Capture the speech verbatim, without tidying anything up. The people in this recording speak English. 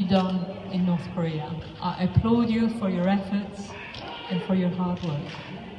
done in North Korea. I applaud you for your efforts and for your hard work.